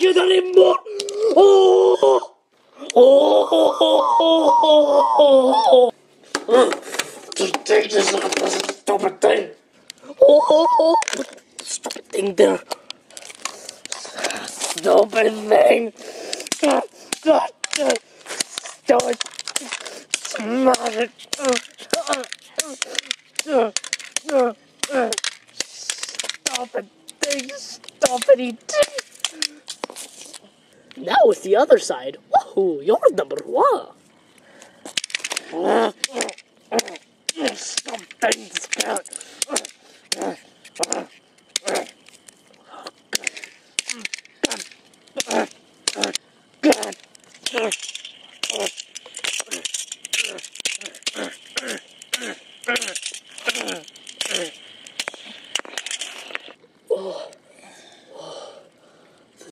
you the remote! Oh! Oh! Just take this off this stupid thing! Oh! Stupid thing there! Stupid thing! Stupid! Smash it! Stupid thing! Stupid thing! Now with the other side. Woohoo! You're number one! Stop things!